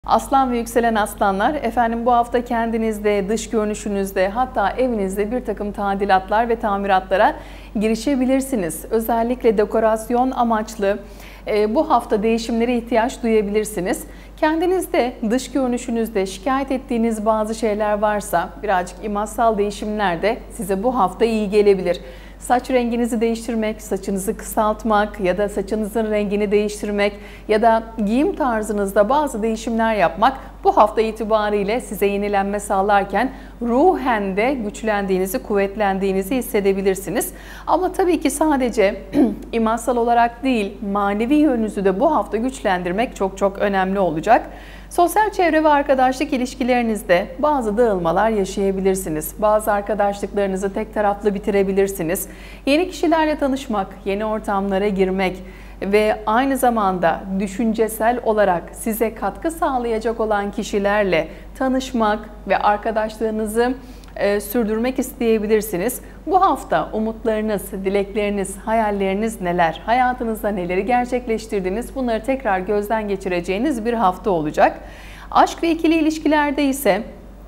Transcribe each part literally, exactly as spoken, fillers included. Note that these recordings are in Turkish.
Aslan ve yükselen aslanlar, efendim bu hafta kendinizde, dış görünüşünüzde, hatta evinizde bir takım tadilatlar ve tamiratlara girişebilirsiniz. Özellikle dekorasyon amaçlı e, bu hafta değişimlere ihtiyaç duyabilirsiniz. Kendinizde, dış görünüşünüzde şikayet ettiğiniz bazı şeyler varsa birazcık imajsal değişimler de size bu hafta iyi gelebilir. Saç renginizi değiştirmek, saçınızı kısaltmak ya da saçınızın rengini değiştirmek ya da giyim tarzınızda bazı değişimler yapmak bu hafta itibariyle size yenilenme sağlarken ruhen de güçlendiğinizi, kuvvetlendiğinizi hissedebilirsiniz. Ama tabii ki sadece imajsal olarak değil, manevi yönünüzü de bu hafta güçlendirmek çok çok önemli olacak. Sosyal çevre ve arkadaşlık ilişkilerinizde bazı dağılmalar yaşayabilirsiniz. Bazı arkadaşlıklarınızı tek taraflı bitirebilirsiniz. Yeni kişilerle tanışmak, yeni ortamlara girmek ve aynı zamanda düşüncesel olarak size katkı sağlayacak olan kişilerle tanışmak ve arkadaşlığınızı e, sürdürmek isteyebilirsiniz. Bu hafta umutlarınız, dilekleriniz, hayalleriniz neler? Hayatınızda neleri gerçekleştirdiniz? Bunları tekrar gözden geçireceğiniz bir hafta olacak. Aşk ve ikili ilişkilerde ise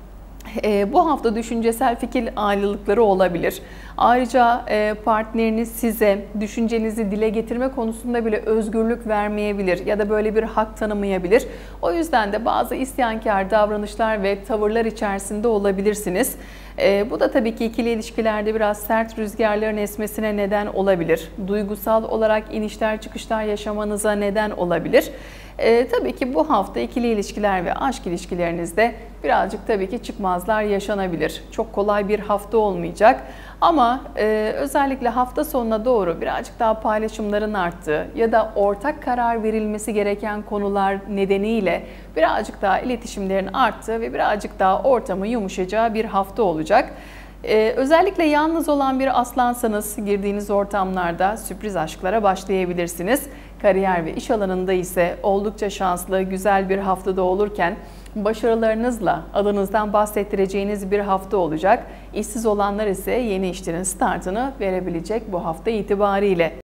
E, bu hafta düşüncesel fikir ayrılıkları olabilir. Ayrıca e, partneriniz size düşüncenizi dile getirme konusunda bile özgürlük vermeyebilir ya da böyle bir hak tanımayabilir. O yüzden de bazı isyankar davranışlar ve tavırlar içerisinde olabilirsiniz. E, bu da tabii ki ikili ilişkilerde biraz sert rüzgarların esmesine neden olabilir. Duygusal olarak inişler çıkışlar yaşamanıza neden olabilir. E, tabii ki bu hafta ikili ilişkiler ve aşk ilişkilerinizde birazcık tabii ki çıkmazlar yaşanabilir. Çok kolay bir hafta olmayacak ama e, özellikle hafta sonuna doğru birazcık daha paylaşımların arttığı ya da ortak karar verilmesi gereken konular nedeniyle birazcık daha iletişimlerin arttığı ve birazcık daha ortamı yumuşacağı bir hafta olacak. Ee, özellikle yalnız olan bir aslansanız girdiğiniz ortamlarda sürpriz aşklara başlayabilirsiniz. Kariyer ve iş alanında ise oldukça şanslı, güzel bir haftada olurken başarılarınızla adınızdan bahsettireceğiniz bir hafta olacak. İşsiz olanlar ise yeni işlerin startını verebilecek bu hafta itibariyle.